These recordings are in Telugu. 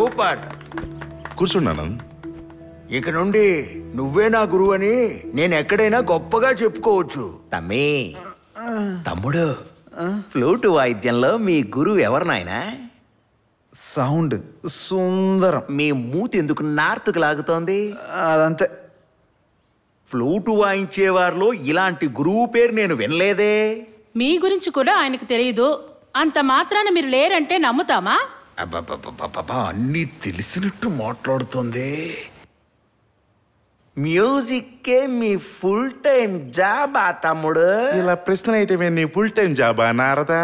సూపర్. కూర్చున్నాను. ఇక నుండి నువ్వే నా గురువు అని నేను ఎక్కడైనా గొప్పగా చెప్పుకోవచ్చు. తమ్ముడు, ఫ్లూట్ వాయిద్యంలో మీ గురువు ఎవరు నాయనా? సౌండ్ సుందరం. మీ మూతి ఎందుకు నార్త్కు లాగుతోంది? అదంతే. ఫ్లూటు వాయించేవారిలో ఇలాంటి గురువు పేరు నేను వినలేదే. మీ గురించి కూడా ఆయనకు తెలియదు. అంత మాత్రాన మీరు లేరంటే నమ్ముతామా? అబ్బబ్బబ్బబ్బబ్బా, అన్నీ తెలిసినట్టు మాట్లాడుతుంది. మ్యూజిక్కే మీ ఫుల్ టైం జాబా తమ్ముడు? ఇలా ప్రశ్న అయితే నీ ఫుల్ టైం జాబా నారదా?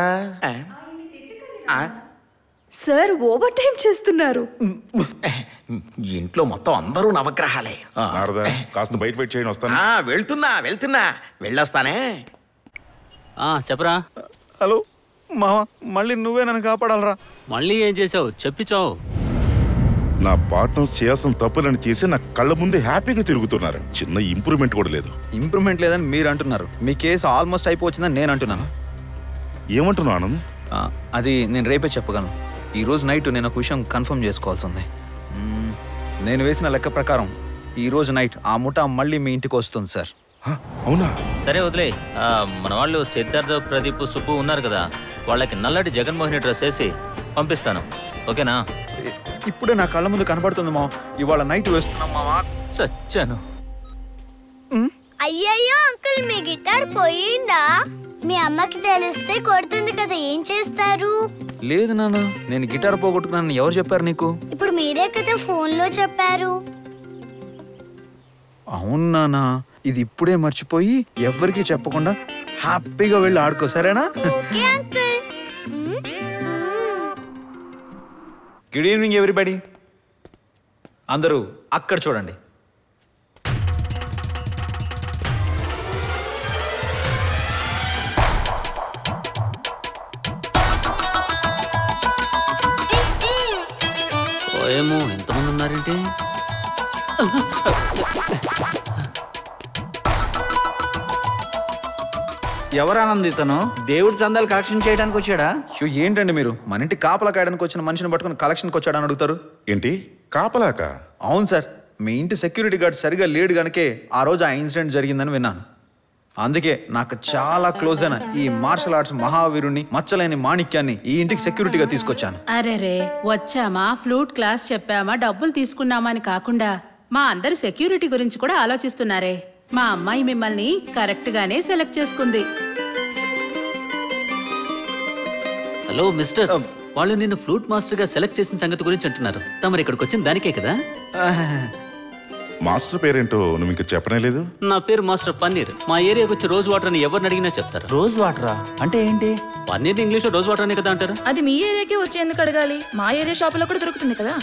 సార్ ఓవర్ టైం చేస్తున్నారు. ఇంట్లో మొత్తం అందరూ నవగ్రహాలే. నారదా, కాస్త బయట వెయిట్ చేయని వస్తాను. వెళ్తున్నా వెళ్ళొస్తానే. చెప్పరా. హలో మామ, మళ్ళీ నువ్వే నన్ను కాపాడాలరా. మళ్ళీ ఏం చేసావు చెప్పిచావు. నా పార్ట్నర్స్ చేయాల్సిన తప్పులను చేసి నా కళ్ళ ముందే హ్యాపీగా తిరుగుతున్నారు. చిన్న ఇంప్రూవ్మెంట్ కూడా లేదు. ఇంప్రూవ్మెంట్ లేదని మీరు అంటున్నారు, మీ కేసు ఆల్మోస్ట్ అయిపోవచ్చిందని నేను అంటున్నాను. ఏమంటున్నావు ఆనంద్? అది నేను రేపే చెప్పగలను. ఈరోజు నైట్ నేను ఒక విషయం కన్ఫర్మ్ చేసుకోవాల్సి ఉంది. నేను వేసిన లెక్క ప్రకారం ఈరోజు నైట్ ఆ ముఠా మళ్ళీ మీ ఇంటికి వస్తుంది సార్. అవునా? సరే వదిలే. మన వాళ్ళు సిద్ధార్థ, ప్రదీప్, సుబ్బు ఉన్నారు కదా, వాళ్ళకి నల్లటి జగన్మోహిని డ్రెస్ వేసి పంపిస్తాను. ఓకేనా? ఇప్పుడే నా కళ్ళ ముందు కనబడుతుంది మా. ఇవాళ నైట్ వేస్తున్నాం మావా. చచ్చాను. అయ్యయ్యో అంకుల్, మీ గిటార్ పోయిందా? మీ అమ్మకి తెలిస్తే కొడుతుంది కదా, ఏం చేస్తారు? లేదు నాన్న, నేను గిటార్ పోగొట్టుకున్నాను. ఎవరు చెప్పారు నీకు? ఇప్పుడు మీరే కదా ఫోన్లో చెప్పారు. అవును నాన్న, ఇది ఇప్పుడే మర్చిపోయి ఎవరికి చెప్పకుండా హ్యాపీగా వెళ్ళి ఆడుకో, సరేనా? Okay uncle. Good evening everybody. అందరూ అక్కడ చూడండి. ఏమో ఎంతమంది ఉన్నారేంటి? ఎవరానంది ఇతను? దేవుడి చందాలు కలెక్షన్ చేయడానికి వచ్చాడా? ఏంటండి మీరు మన ఇంటి కాపలా కాయడానికి వచ్చిన మనిషిని పట్టుకుని కలెక్షన్కి వచ్చాడని అడుగుతారు ఏంటి కాపలాక? అవును సార్, మీ ఇంటి సెక్యూరిటీ గార్డ్ సరిగా లేడు గనకే ఆ రోజు ఆ ఇన్సిడెంట్ జరిగిందని విన్నాను. అందుకే నాకు చాలా క్లోజ్ అయిన ఈ మార్షల్ ఆర్ట్స్ మహావీరుణ్ణి, మచ్చలేని మాణిక్యాన్ని ఈ ఇంటికి సెక్యూరిటీగా తీసుకొచ్చాను. అరేరే, వచ్చామా, ఫ్లూట్ క్లాస్ చెప్పామా, డబ్బులు తీసుకున్నామా అని కాకుండా మా అందరి సెక్యూరిటీ గురించి కూడా ఆలోచిస్తున్నారే. మా అమ్మాయి మిమ్మల్ని కరెక్ట్ గానే సెలెక్ట్ చేసుకుంది. హలో మిస్టర్, వాళ్ళు నిన్ను ఫ్లూట్ మాస్టర్ గా సెలెక్ట్ చేసిన సంగతి గురించి అంటున్నారు. తమరు ఇక్కడికి వచ్చిన దానికే కదా? మాస్టర్ పేరేంటో నువ్వు ఇంకా చెప్పనే లేదు. నా పేరు మాస్టర్ పన్నీర్. మా ఏరియాకి వచ్చి రోజ్ వాటర్ అని ఎవరిని అడిగినా చెప్తారు. రోజ్ వాటరా అంటే ఏంటి? పన్నీర్ ఇంగ్లీష్ లో రోజ్ వాటర్ అని కదా అంటారు. అది మీ ఏరియాకి వచ్చి ఎందుకు అడగాలి? మా ఏరియా షాపులో కూడా దొరుకుతుంది కదా.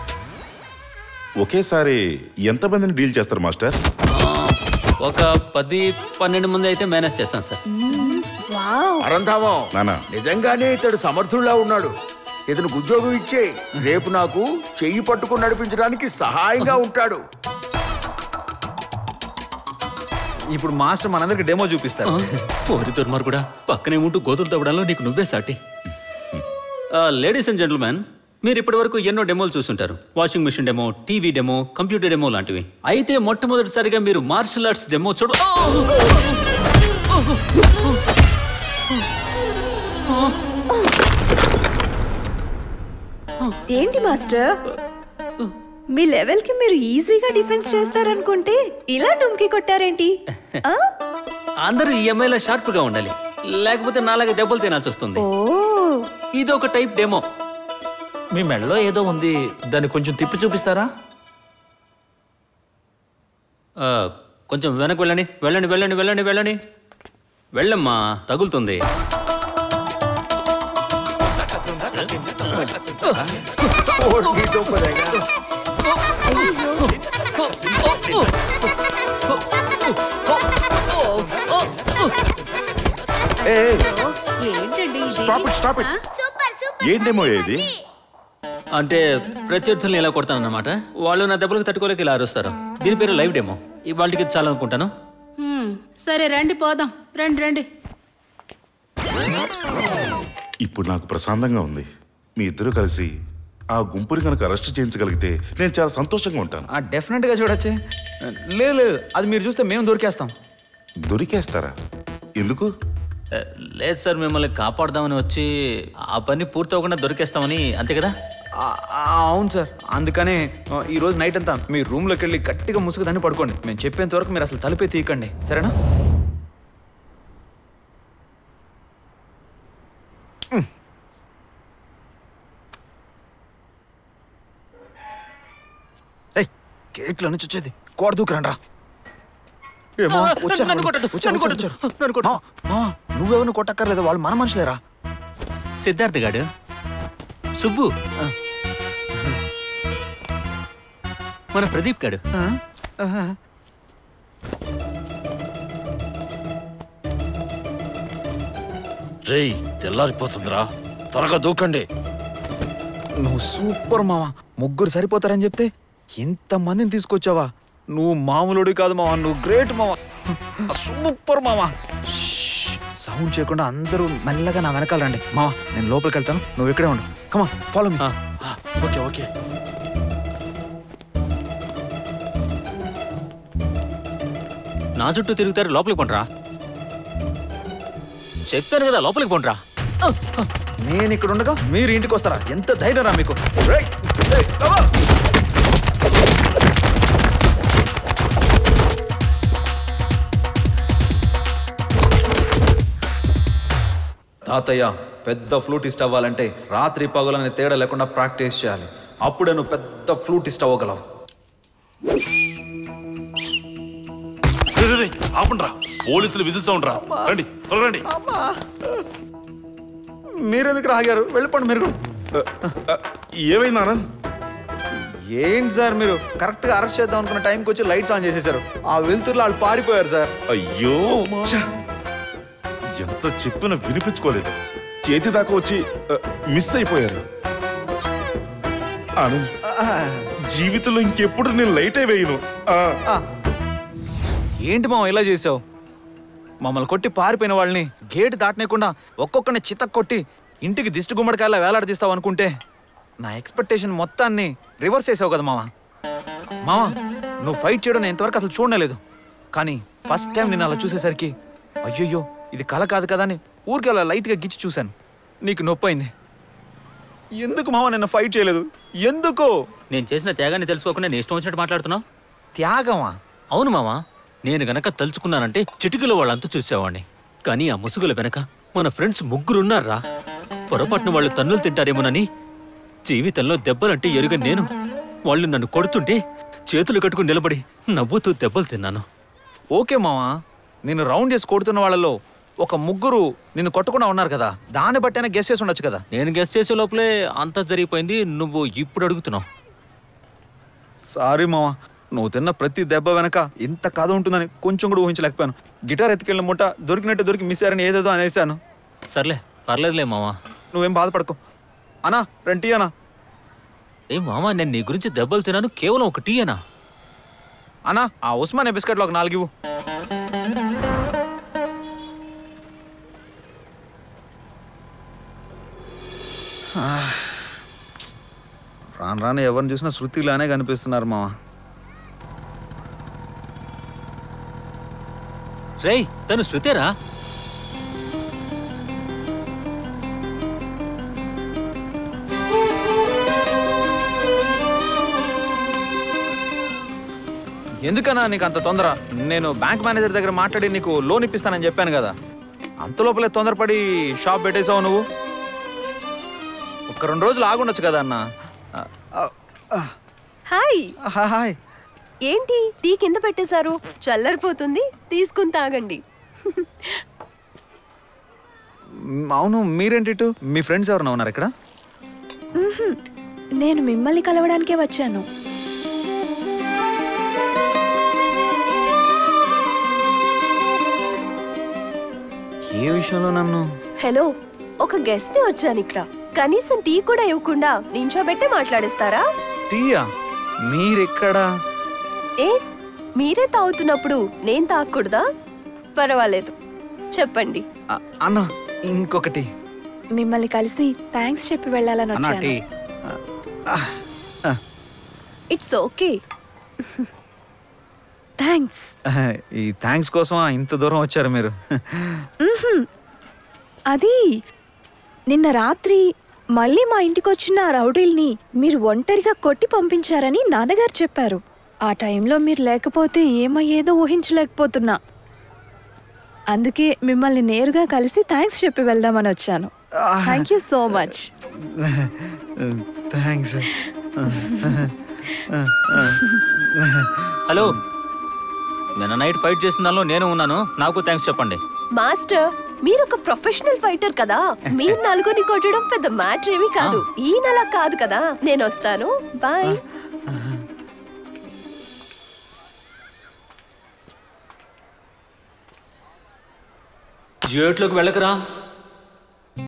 ఒకేసారి ఎంతమందిని డీల్ చేస్తారు మాస్టర్? ఒక 10-12 మంది అయితే మేనేజ్ చేస్తాను సార్. అరంధామం, నిజంగానే ఇతడు సమర్థుల్లా ఉన్నాడు. ఇతను ఉద్యోగం ఇచ్చే, రేపు నాకు చెయ్యి పట్టుకుని నడిపించడానికి సహాయంగా ఉంటాడు. ఇప్పుడు మాస్టర్ మనందరికి డెమో చూపిస్తారు. ఓరి దుర్మార్ కూడా పక్కనే ఉంటూ గోతులు తవ్వడంలో నీకు నువ్వే సాటి. లేడీస్ అండ్ జెంటిల్మెన్, మీరు ఇప్పటి వరకు ఎన్నో డెమోలు చూస్తుంటారు. Washing machine demo, TV demo, computer demo లాంటివి. అయితే మొట్టమొదటిసారిగా మీరు మార్షల్ ఆర్ట్స్ డెమో చూడు. ఏంటి మాస్టర్, మీ లెవెల్ కి మీరు ఈజీగా డిఫెన్స్ చేస్తారనుకుంటే ఇలా డుమ్కి కొట్టారేంటి? అందరూ ఈఎంఐలో షార్ప్ గా ఉండాలి, లేకపోతే నాలాగా దెబ్బలు తినాల్సి వస్తుంది. ఇది ఒక టైప్ డెమో. మీ మెడలో ఏదో ఉంది, దాన్ని కొంచెం తిప్పి చూపిస్తారా? కొంచెం వెనక్కి వెళ్ళండి. వెళ్ళండి వెళ్ళండి వెళ్ళండి వెళ్ళండి వెళ్ళమ్మా, తగులుతుంది. ఏంటేమో ఇది అంటే ప్రత్యర్థుల్ని ఎలా కొడతానన్నమాట. వాళ్ళు నా దెబ్బలకు తట్టుకోలేక ఇలా అరుస్తారు. దీని పేరు లైవ్ డెమో. వాళ్ళకి చాలా అనుకుంటాను. సరే రండి పోదాం. రండి రండి. ఇప్పుడు నాకు ప్రశాంతంగా ఉంది. మీ ఇద్దరు కలిసి ఆ గుంపుని కనుక అరెస్ట్ చేయించగలిగితే నేను చాలా సంతోషంగా ఉంటాను. డెఫినెట్గా చూడొచ్చే. లేదు లేదు, అది మీరు చూస్తే మేము దొరికేస్తాం. దొరికేస్తారా? ఎందుకు? లేదు సార్, మిమ్మల్ని కాపాడదామని వచ్చి ఆ పని పూర్తవకుండా దొరికేస్తామని, అంతే కదా? అవును సార్, అందుకనే ఈరోజు నైట్ అంతా మీ రూమ్లోకి వెళ్ళి గట్టిగా ముసుగుదాన్ని పడుకోండి. మేము చెప్పేంత వరకు మీరు అసలు తలుపే తీయకండి, సరేనా? గేట్లో నుంచి వచ్చేది కోడ దూకురండి రా. నువ్వెవరిని కొట్టక్కర్లేదు, వాళ్ళు మన మనుషులేరా. సిద్ధార్థ్ గాడు, సుబ్బు, మన ప్రదీప్ గాడు. రేయ్ తెల్లారిపోతుందిరా, త్వరగా దూకండి. నువ్వు సూపర్ మావా, ముగ్గురు సరిపోతారని చెప్తే ఇంతమందిని తీసుకొచ్చావా? నువ్వు మామూలుడి కాదు మావా, నువ్వు గ్రేట్ మావా, సూపర్ మావా. సౌండ్ చేయకుండా అందరూ మెల్లగా నా వెనకాల రండి. మావా నేను లోపలికి వెళ్తాను, నువ్వు ఇక్కడే ఉండు. Come follow me. Okay okay. నా చుట్టూ తిరుగుతారు, లోపలికి పోండ్రా. చెప్పాను కదా, లోపలికి పోండ్రా. నేను ఇక్కడ ఉండగా మీరు ఇంటికి వస్తారా? ఎంత ధైర్యం రా మీకు? తాతయ్య, పెద్ద ఫ్లూటిస్ట్ అవ్వాలంటే రాత్రి పగలని తేడా లేకుండా ప్రాక్టీస్ చేయాలి. అప్పుడే నువ్వు పెద్ద ఫ్లూటిస్ట్ అవ్వగలవు. ఆపండ్రా, పోలీసులు విజిల్ సౌండ్ రా. రండి త్వరగా రండి. మీరెందుకు రాగారు? వెళ్ళిపోండి మీరు. ఏమైంది ఆనంద్? ఏంటి సార్ మీరు కరెక్ట్గా అరెస్ట్ చేద్దాం అనుకున్న టైంకి వచ్చి లైట్స్ ఆన్ చేసేసారు. ఆ వెలుతురులో వాళ్ళు పారిపోయారు సార్. అయ్యో, ఎంత చెప్పినా వినిపించుకోలేదు. చేతి దాకా వచ్చి మిస్ అయిపోయారు. ఆనంద్, జీవితంలో ఇంకెప్పుడు నేను లైటే వేయను. ఏంటి మామ ఇలా చేసావు? మమ్మల్ని కొట్టి పారిపోయిన వాళ్ళని గేట్ దాటనేకుండా ఒక్కొక్కరిని చితక్ కొట్టి ఇంటికి దిష్టి గుమ్మడికాయలా వేలాడదీస్తావు అనుకుంటే నా ఎక్స్పెక్టేషన్ మొత్తాన్ని రివర్స్ చేసావు కదా మామ. మామ, నువ్వు ఫైట్ చేయడం నేను ఇంతవరకు అసలు చూడలేదు. కానీ ఫస్ట్ టైం నేను అలా చూసేసరికి అయ్యయ్యో ఇది కళ కాదు కదా అని ఊరికి అలా లైట్గా గిచ్చి చూశాను. నీకు నొప్పి అయింది. ఎందుకు మామ నిన్న ఫైట్ చేయలేదు? ఎందుకు? నేను చేసిన త్యాగాన్ని తెలుసుకోకుండా నేను ఇష్టం వచ్చినట్టు మాట్లాడుతున్నావు. త్యాగమా? అవును మామా, నేను గనక తలుచుకున్నానంటే చిటికలో వాళ్ళంతా చూసేవాడిని. కానీ ఆ ముసుగుల వెనక మన ఫ్రెండ్స్ ముగ్గురున్నారా. పొరపాటున వాళ్ళు తన్నులు తింటారేమోనని జీవితంలో దెబ్బలంటే ఎరుగ నేను వాళ్ళు నన్ను కొడుతుంటే చేతులు కట్టుకుని నిలబడి నవ్వుతూ దెబ్బలు తిన్నాను. ఓకే మావా, నేను రౌండ్ చేసి కొడుతున్న వాళ్ళలో ఒక ముగ్గురు నిన్ను కొట్టకుండా ఉన్నారు కదా, దాన్ని బట్టైనా గెస్ చేసి ఉండొచ్చు కదా. నేను గెస్ చేసే లోపలే అంతా జరిగిపోయింది. నువ్వు ఇప్పుడు అడుగుతున్నావు. సారీ మావా, నువ్వు తిన్న ప్రతి దెబ్బ వెనక ఇంత కథ ఉంటుందని కొంచెం కూడా ఊహించలేకపోయాను. గిటార్ ఎత్తుకెళ్ళిన ముట్ట దొరికినట్టు దొరికి మిస్ అయ్యారని ఏదేదో అనేసాను. సర్లే, పర్లేదులే మావా. నువ్వేం బాధపడకు. అనా రెంటీ అనా? ఏ మామా, నేను నీ గురించి దెబ్బలు తిన్నాను, కేవలం ఒక టీ అనా? అనా ఆ ఉస్మానియా బిస్కెట్లో ఒక 4 ఇవ్వు. రాను రాను ఎవరిని చూసినా శృతిలానే కనిపిస్తున్నారు మావా. రేయ్, తను శృతేరా? ఎందుకన్నా నీకు అంత తొందర? నేను బ్యాంక్ మేనేజర్ దగ్గర మాట్లాడి నీకు లోన్ ఇప్పిస్తానని చెప్పాను కదా. అంత లోపలే తొందరపడి షాప్ పెట్టేసావు నువ్వు. ఒక 2 రోజులు ఆగుండొచ్చు కదా అన్న. హాయ్. హాయ్. ఏంటి టీ కింద పెట్టేశారు? చల్లరిపోతుంది, తీసుకుని తాగండి. అవును, మీరేంటి? మీ ఫ్రెండ్స్ ఎవరైనా ఉన్నారు ఇక్కడ? నేను మిమ్మల్ని కలవడానికే వచ్చాను. ఏ విషయంలో నన్ను? హలో, ఒక గెస్ట్ ని వచ్చాను ఇక్కడ. కనీసం టీ కూడా ఇవ్వకుండా నించోబెట్టి మాట్లాడిస్తారా? టీయా? మీరెక్కడా? ఏ, మీరే తాగుతున్నప్పుడు నేను తాగకూడదా? పర్వాలేదు, చెప్పండి. అన్న ఇంకొకటి. మిమ్మల్ని కలిసి థ్యాంక్స్ చెప్పి వెళ్ళాలని వచ్చాను. It's okay. థ్యాంక్స్. ఈ థ్యాంక్స్ కోసం ఇంత దూరం వచ్చారు మీరు? అది నిన్న రాత్రి మళ్ళీ మా ఇంటికి వచ్చిన ఆ రౌడీల్ని మీరు ఒంటరిగా కొట్టి పంపించారని నాన్నగారు చెప్పారు. ఆ టైంలో మీరు లేకపోతే ఏమయ్యేదో ఊహించలేకపోతున్నా. అందుకే మిమ్మల్ని నేరుగా కలిసి థ్యాంక్స్ చెప్పి వెళ్దామని వచ్చాను. Thank you so much. Thanks. Hello, నిన్న నైట్ ఫైట్ చేసిన దానిలో నేను ఉన్నాను, నాకు థ్యాంక్స్ చెప్పండి. మాస్టర్, మీరు ఒక ప్రొఫెషనల్ ఫైటర్ కదా, మీరు నలుగురిని కొట్టడం పెద్ద మ్యాటర్ ఏమీ కాదు. ఈయనలా కాదు కదా. నేను వస్తాను, బాయ్. జియోట్లోకి వెళ్ళకరా.